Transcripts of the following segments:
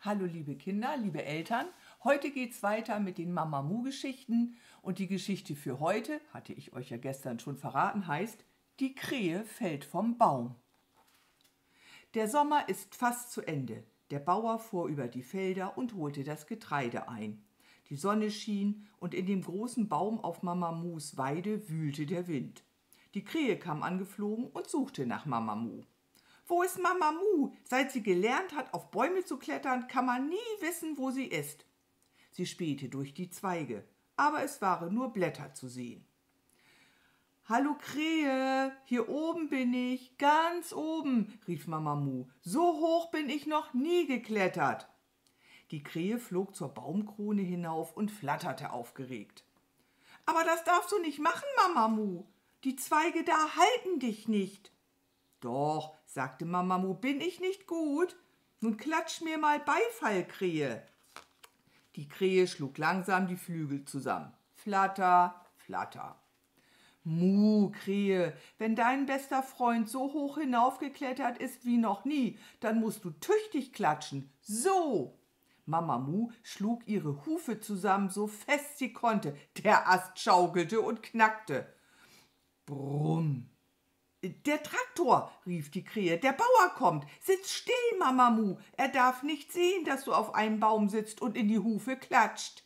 Hallo liebe Kinder, liebe Eltern, heute geht's weiter mit den Mamamoo-Geschichten und die Geschichte für heute, hatte ich euch ja gestern schon verraten, heißt Die Krähe fällt vom Baum. Der Sommer ist fast zu Ende. Der Bauer fuhr über die Felder und holte das Getreide ein. Die Sonne schien und in dem großen Baum auf Mamamoos Weide wühlte der Wind. Die Krähe kam angeflogen und suchte nach Mamamoo. Wo ist Mamamoo? Seit sie gelernt hat, auf Bäume zu klettern, kann man nie wissen, wo sie ist. Sie spähte durch die Zweige, aber es waren nur Blätter zu sehen. »Hallo Krähe, hier oben bin ich, ganz oben«, rief Mamamoo. »So hoch bin ich noch nie geklettert.« Die Krähe flog zur Baumkrone hinauf und flatterte aufgeregt. »Aber das darfst du nicht machen, Mamamoo. Die Zweige da halten dich nicht.« »Doch«, sagte Mamamoo, »bin ich nicht gut? Nun klatsch mir mal Beifall, Krähe.« Die Krähe schlug langsam die Flügel zusammen. Flatter, flatter. »Muh, Krähe, wenn dein bester Freund so hoch hinaufgeklettert ist wie noch nie, dann musst du tüchtig klatschen. So!« Mamamoo schlug ihre Hufe zusammen, so fest sie konnte. Der Ast schaukelte und knackte. Brumm. »Der Traktor«, rief die Krähe, »der Bauer kommt. Sitz still, Mamamoo. Er darf nicht sehen, dass du auf einem Baum sitzt und in die Hufe klatscht.«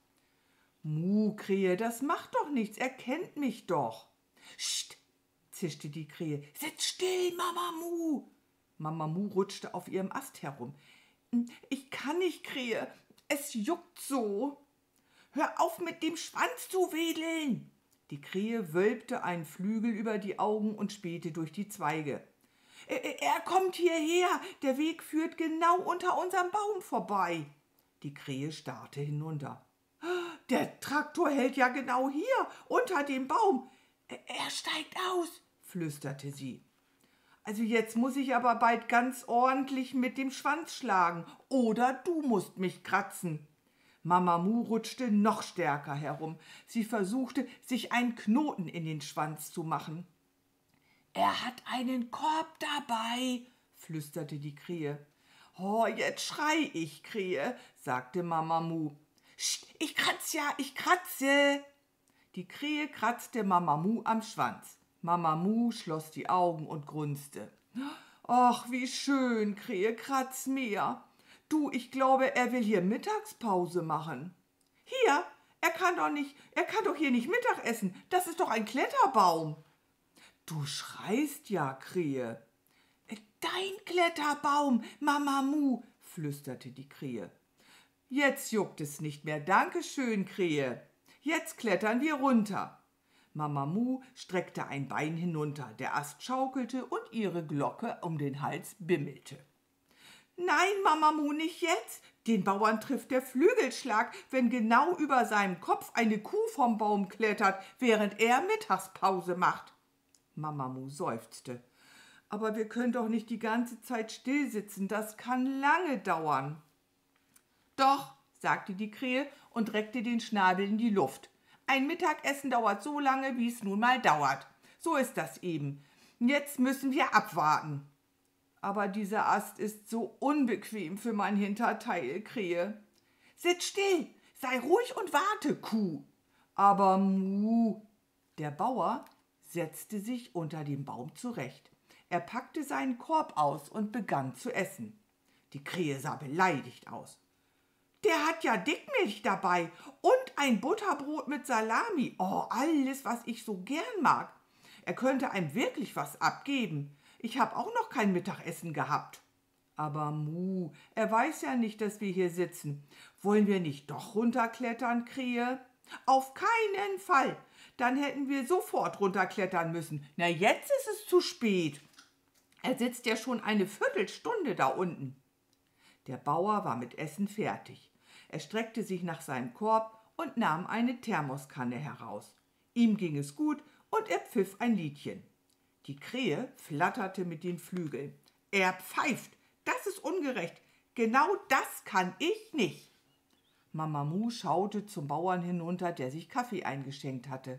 »Muh, Krähe, das macht doch nichts, er kennt mich doch.« »Scht«, zischte die Krähe, »sitz still, Mamamoo.« Mamamoo rutschte auf ihrem Ast herum. »Ich kann nicht, Krähe, es juckt so.« »Hör auf, mit dem Schwanz zu wedeln!« Die Krähe wölbte einen Flügel über die Augen und spähte durch die Zweige. »Er kommt hierher, der Weg führt genau unter unserem Baum vorbei.« Die Krähe starrte hinunter. »Der Traktor hält ja genau hier, unter dem Baum. Er steigt aus«, flüsterte sie. »Also jetzt muss ich aber bald ganz ordentlich mit dem Schwanz schlagen, oder du musst mich kratzen.« Mamamoo rutschte noch stärker herum. Sie versuchte, sich einen Knoten in den Schwanz zu machen. »Er hat einen Korb dabei«, flüsterte die Krähe. »Oh, jetzt schrei ich, Krähe«, sagte Mamamoo. »Scht, ich kratze.« Die Krähe kratzte Mamamoo am Schwanz. Mamamoo schloss die Augen und grunzte. »Ach, wie schön, Krähe, kratz mehr. Du, ich glaube, er will hier Mittagspause machen.« »Hier? Er kann doch hier nicht Mittag essen. Das ist doch ein Kletterbaum.« »Du schreist ja, Krähe.« »Dein Kletterbaum, Mamamoo«, flüsterte die Krähe. »Jetzt juckt es nicht mehr. Dankeschön, Krähe. Jetzt klettern wir runter.« Mamamoo streckte ein Bein hinunter. Der Ast schaukelte und ihre Glocke um den Hals bimmelte. »Nein, Mamamoo, nicht jetzt. Den Bauern trifft der Flügelschlag, wenn genau über seinem Kopf eine Kuh vom Baum klettert, während er Mittagspause macht.« Mamamoo seufzte. »Aber wir können doch nicht die ganze Zeit still sitzen. Das kann lange dauern.« »Doch«, sagte die Krähe und reckte den Schnabel in die Luft. »Ein Mittagessen dauert so lange, wie es nun mal dauert. So ist das eben. Jetzt müssen wir abwarten.« »Aber dieser Ast ist so unbequem für mein Hinterteil, Krähe.« »Sitz still, sei ruhig und warte, Kuh.« »Aber Muh.« Der Bauer setzte sich unter dem Baum zurecht. Er packte seinen Korb aus und begann zu essen. Die Krähe sah beleidigt aus. »Der hat ja Dickmilch dabei und ein Butterbrot mit Salami. Oh, alles, was ich so gern mag. Er könnte einem wirklich was abgeben. Ich habe auch noch kein Mittagessen gehabt.« »Aber Muh, er weiß ja nicht, dass wir hier sitzen. Wollen wir nicht doch runterklettern, Krähe?« »Auf keinen Fall. Dann hätten wir sofort runterklettern müssen. Na, jetzt ist es zu spät. Er sitzt ja schon eine Viertelstunde da unten.« Der Bauer war mit Essen fertig. Er streckte sich nach seinem Korb und nahm eine Thermoskanne heraus. Ihm ging es gut und er pfiff ein Liedchen. Die Krähe flatterte mit den Flügeln. »Er pfeift, das ist ungerecht. Genau das kann ich nicht.« Mamamoo schaute zum Bauern hinunter, der sich Kaffee eingeschenkt hatte.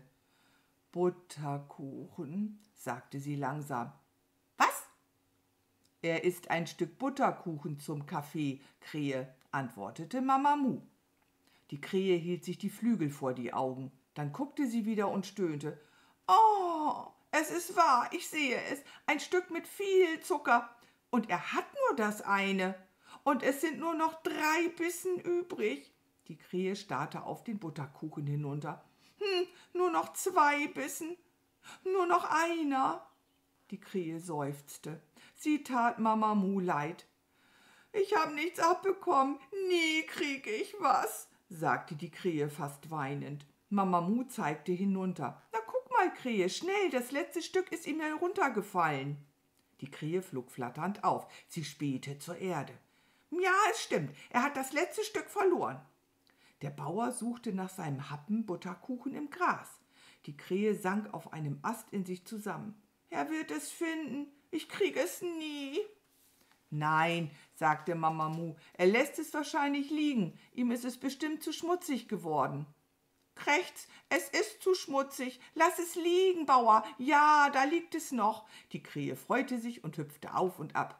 »Butterkuchen«, sagte sie langsam. »Was?« »Er isst ein Stück Butterkuchen zum Kaffee, Krähe. antwortete Mama Mu. Die Krähe hielt sich die Flügel vor die Augen. Dann guckte sie wieder und stöhnte. »Oh, es ist wahr, ich sehe es, ein Stück mit viel Zucker. Und er hat nur das eine. Und es sind nur noch 3 Bissen übrig.« Die Krähe starrte auf den Butterkuchen hinunter. Nur noch 2 Bissen, nur noch einer.« Die Krähe seufzte. Sie tat Mama Mu leid. »Ich habe nichts abbekommen, nie kriege ich was«, sagte die Krähe fast weinend. Mama Mu zeigte hinunter. »Na, guck mal, Krähe, schnell, das letzte Stück ist ihm heruntergefallen.« Die Krähe flog flatternd auf. Sie spähte zur Erde. »Ja, es stimmt, er hat das letzte Stück verloren.« Der Bauer suchte nach seinem Happen Butterkuchen im Gras. Die Krähe sank auf einem Ast in sich zusammen. »Er wird es finden, ich kriege es nie.« »Nein«, sagte Mama Mu, »er lässt es wahrscheinlich liegen. Ihm ist es bestimmt zu schmutzig geworden.« »Krächz, es ist zu schmutzig. Lass es liegen, Bauer. Ja, da liegt es noch.« Die Krähe freute sich und hüpfte auf und ab.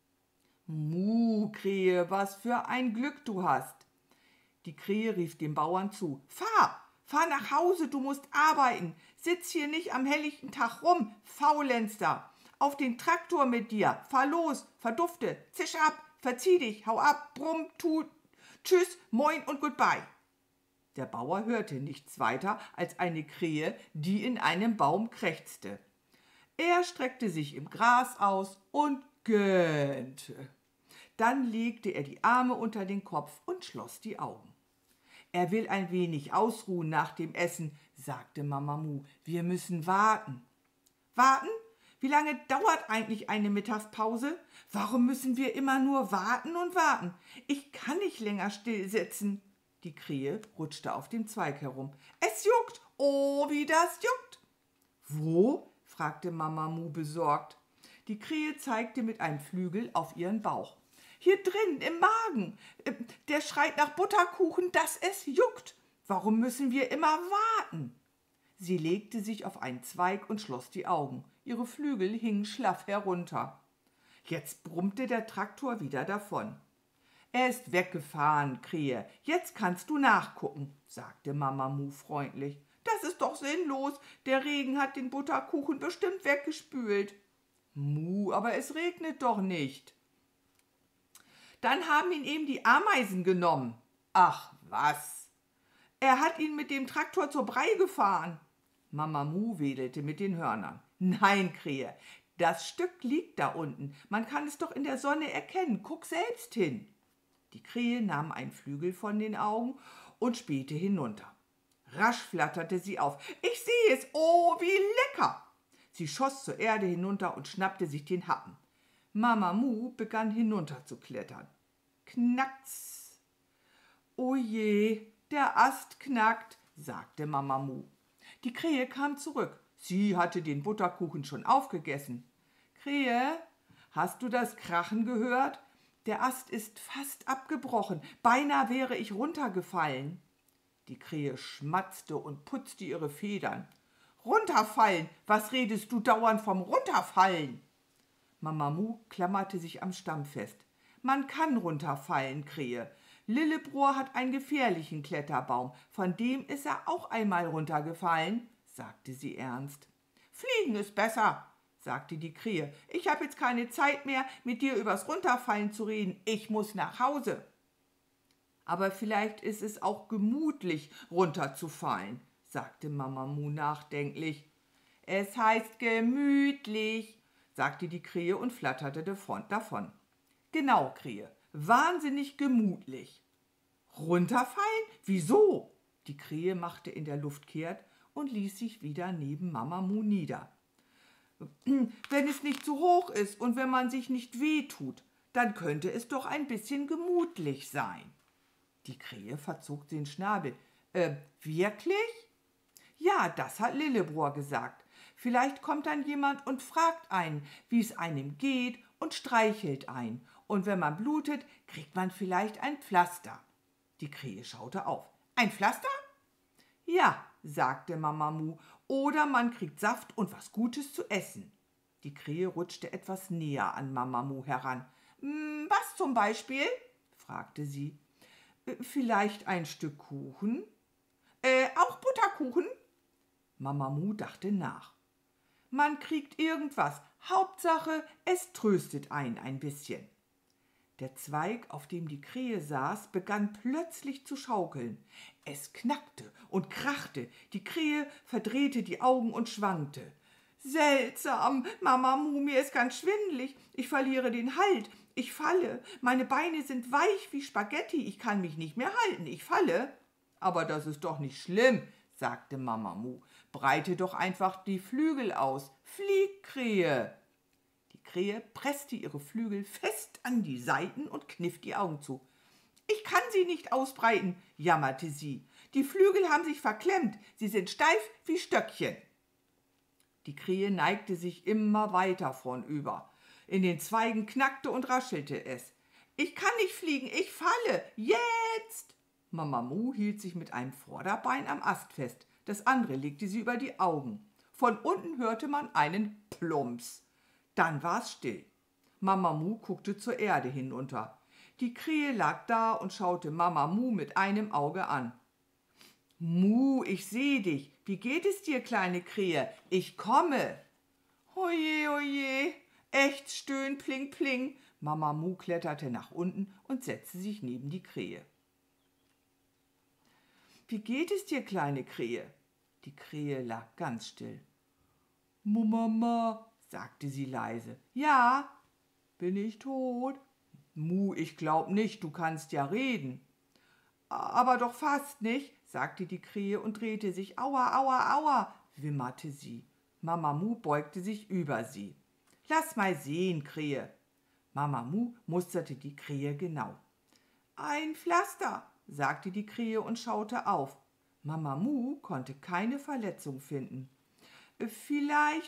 »Mu, Krähe, was für ein Glück du hast.« Die Krähe rief dem Bauern zu. Fahr nach Hause, du musst arbeiten. Sitz hier nicht am helllichten Tag rum, Faulenzer. Auf den Traktor mit dir, fahr los, verdufte, zisch ab, verzieh dich, hau ab, brumm, tschüss, moin und goodbye.« Der Bauer hörte nichts weiter als eine Krähe, die in einem Baum krächzte. Er streckte sich im Gras aus und gähnte. Dann legte er die Arme unter den Kopf und schloss die Augen. »Er will ein wenig ausruhen nach dem Essen«, sagte Mama Mu. »Wir müssen warten.« »Warten? Wie lange dauert eigentlich eine Mittagspause? Warum müssen wir immer nur warten und warten? Ich kann nicht länger still sitzen.« Die Krähe rutschte auf dem Zweig herum. »Es juckt! Oh, wie das juckt!« »Wo?« fragte Mama Mu besorgt. Die Krähe zeigte mit einem Flügel auf ihren Bauch. »Hier drin, im Magen. Der schreit nach Butterkuchen, dass es juckt. Warum müssen wir immer warten?« Sie legte sich auf einen Zweig und schloss die Augen. Ihre Flügel hingen schlaff herunter. Jetzt brummte der Traktor wieder davon. »Er ist weggefahren, Krähe. Jetzt kannst du nachgucken«, sagte Mama Mu freundlich. »Das ist doch sinnlos. Der Regen hat den Butterkuchen bestimmt weggespült.« »Mu, aber es regnet doch nicht.« »Dann haben ihn eben die Ameisen genommen.« »Ach was!« »Er hat ihn mit dem Traktor zur Brei gefahren.« Mama Mu wedelte mit den Hörnern. »Nein, Krähe, das Stück liegt da unten. Man kann es doch in der Sonne erkennen. Guck selbst hin.« Die Krähe nahm einen Flügel von den Augen und spähte hinunter. Rasch flatterte sie auf. »Ich sehe es! Oh, wie lecker!« Sie schoss zur Erde hinunter und schnappte sich den Happen. Mama Mu begann hinunter zu klettern. Knacks! »O je, der Ast knackt«, sagte Mama Mu. Die Krähe kam zurück. Sie hatte den Butterkuchen schon aufgegessen. »Krähe, hast du das Krachen gehört? Der Ast ist fast abgebrochen. Beinahe wäre ich runtergefallen.« Die Krähe schmatzte und putzte ihre Federn. »Runterfallen? Was redest du dauernd vom Runterfallen?« Mama Mu klammerte sich am Stamm fest. »Man kann runterfallen, Krähe. Lillebror hat einen gefährlichen Kletterbaum. Von dem ist er auch einmal runtergefallen«, sagte sie ernst. »Fliegen ist besser«, sagte die Krähe. »Ich habe jetzt keine Zeit mehr, mit dir übers Runterfallen zu reden. Ich muss nach Hause.« »Aber vielleicht ist es auch gemütlich, runterzufallen«, sagte Mama Mu nachdenklich. »Es heißt gemütlich«, sagte die Krähe und flatterte davon. »Genau, Krähe, wahnsinnig gemütlich.« »Runterfallen? Wieso?« Die Krähe machte in der Luft kehrt und ließ sich wieder neben Mama Mu nieder. »Wenn es nicht zu hoch ist und wenn man sich nicht wehtut, dann könnte es doch ein bisschen gemütlich sein.« Die Krähe verzog den Schnabel. Wirklich?« »Ja, das hat Lillebror gesagt. Vielleicht kommt dann jemand und fragt einen, wie es einem geht und streichelt einen. Und wenn man blutet, kriegt man vielleicht ein Pflaster.« Die Krähe schaute auf. »Ein Pflaster?« »Ja«, sagte Mama Mu, »oder man kriegt Saft und was Gutes zu essen.« Die Krähe rutschte etwas näher an Mama Mu heran. »Was zum Beispiel?«, fragte sie. Vielleicht ein Stück Kuchen? Auch Butterkuchen? Mama Mu dachte nach. Man kriegt irgendwas. Hauptsache, es tröstet einen ein bisschen. Der Zweig, auf dem die Krähe saß, begann plötzlich zu schaukeln. Es knackte und krachte, die Krähe verdrehte die Augen und schwankte. Seltsam, Mama Mu, mir ist ganz schwindelig, ich verliere den Halt, ich falle, meine Beine sind weich wie Spaghetti, ich kann mich nicht mehr halten, ich falle. Aber das ist doch nicht schlimm, sagte Mama Mu, breite doch einfach die Flügel aus, flieg, Krähe. Die Krähe presste ihre Flügel fest an die Seiten und kniff die Augen zu. Ich kann sie nicht ausbreiten, jammerte sie. Die Flügel haben sich verklemmt, sie sind steif wie Stöckchen. Die Krähe neigte sich immer weiter vornüber. In den Zweigen knackte und raschelte es. Ich kann nicht fliegen, ich falle, jetzt! Mama Mu hielt sich mit einem Vorderbein am Ast fest, das andere legte sie über die Augen. Von unten hörte man einen Plumps. Dann war es still. Mama Mu guckte zur Erde hinunter. Die Krähe lag da und schaute Mama Mu mit einem Auge an. Mu, ich seh dich. Wie geht es dir, kleine Krähe? Ich komme. Oje, oje, echt stöhn, pling, pling. Mama Mu kletterte nach unten und setzte sich neben die Krähe. Wie geht es dir, kleine Krähe? Die Krähe lag ganz still. Mama, sagte sie leise. Ja, bin ich tot? Mu, ich glaub nicht, du kannst ja reden. Aber doch fast nicht, sagte die Krähe und drehte sich. Aua, aua, aua, wimmerte sie. Mama Mu beugte sich über sie. Lass mal sehen, Krähe. Mama Mu musterte die Krähe genau. Ein Pflaster, sagte die Krähe und schaute auf. Mama Mu konnte keine Verletzung finden. Vielleicht,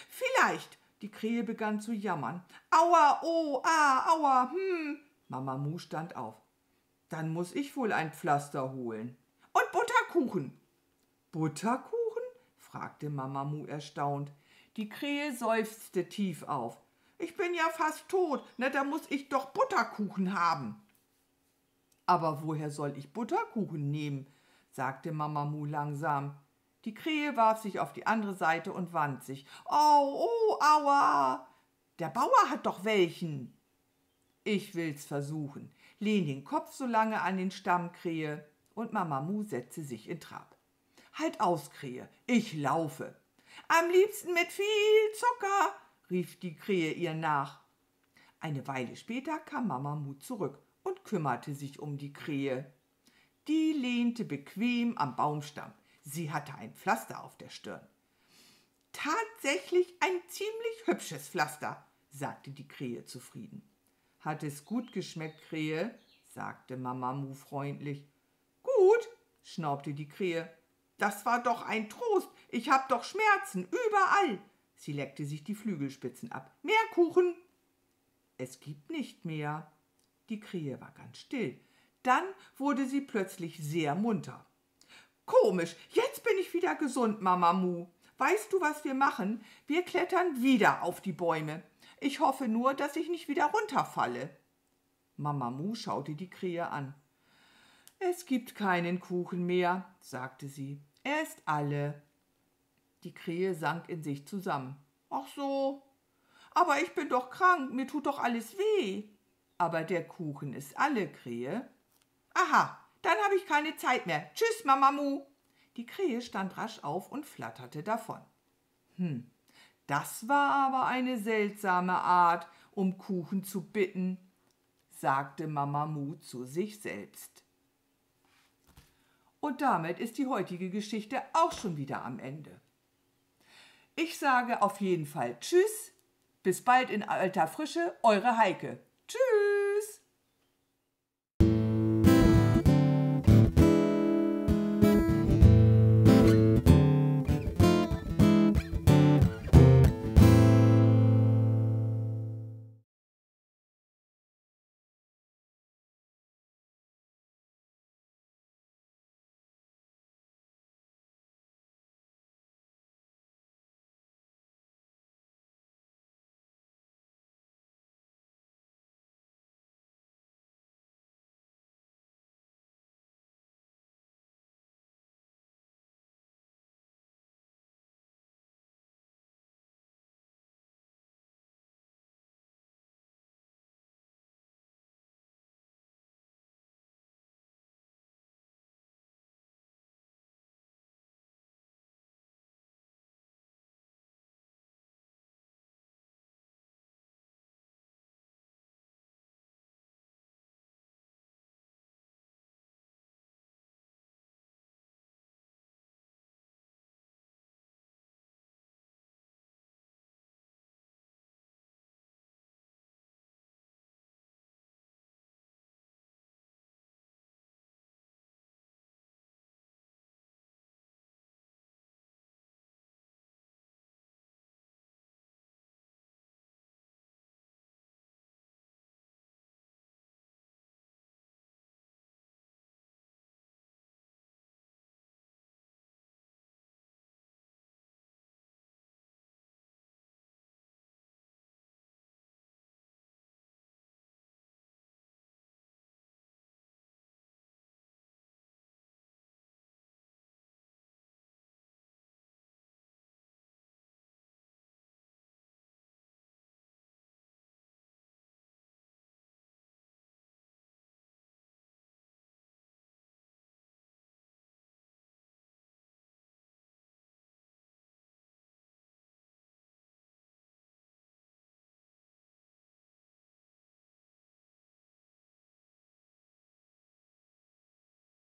die Krähe begann zu jammern. Aua, oh, aua, Mama Mu stand auf. Dann muss ich wohl ein Pflaster holen. Und Butterkuchen. Butterkuchen? Fragte Mama Mu erstaunt. Die Krähe seufzte tief auf. Ich bin ja fast tot, na, da muss ich doch Butterkuchen haben. Aber woher soll ich Butterkuchen nehmen? Sagte Mama Mu langsam. Die Krähe warf sich auf die andere Seite und wand sich. Oh, aua! Der Bauer hat doch welchen. Ich will's versuchen. Lehn den Kopf so lange an den Stamm, Krähe. Und Mama Mu setzte sich in Trab. Halt aus, Krähe, ich laufe. Am liebsten mit viel Zucker, rief die Krähe ihr nach. Eine Weile später kam Mama Mu zurück und kümmerte sich um die Krähe. Die lehnte bequem am Baumstamm. Sie hatte ein Pflaster auf der Stirn. Tatsächlich ein ziemlich hübsches Pflaster, sagte die Krähe zufrieden. Hat es gut geschmeckt, Krähe? Sagte Mama Mu freundlich. Gut, schnaubte die Krähe. Das war doch ein Trost. Ich hab doch Schmerzen, überall. Sie leckte sich die Flügelspitzen ab. Mehr Kuchen? Es gibt nicht mehr. Die Krähe war ganz still. Dann wurde sie plötzlich sehr munter. Komisch, jetzt bin ich wieder gesund, Mama Mu. Weißt du, was wir machen? Wir klettern wieder auf die Bäume. Ich hoffe nur, dass ich nicht wieder runterfalle. Mama Mu schaute die Krähe an. Es gibt keinen Kuchen mehr, sagte sie. Er ist alle. Die Krähe sank in sich zusammen. Ach so, aber ich bin doch krank, mir tut doch alles weh. Aber der Kuchen ist alle, Krähe. Aha, dann habe ich keine Zeit mehr. Tschüss, Mama Mu. Die Krähe stand rasch auf und flatterte davon. Das war aber eine seltsame Art, um Kuchen zu bitten, sagte Mama Mu zu sich selbst. Und damit ist die heutige Geschichte auch schon wieder am Ende. Ich sage auf jeden Fall Tschüss, bis bald in alter Frische, eure Heike. Tschüss!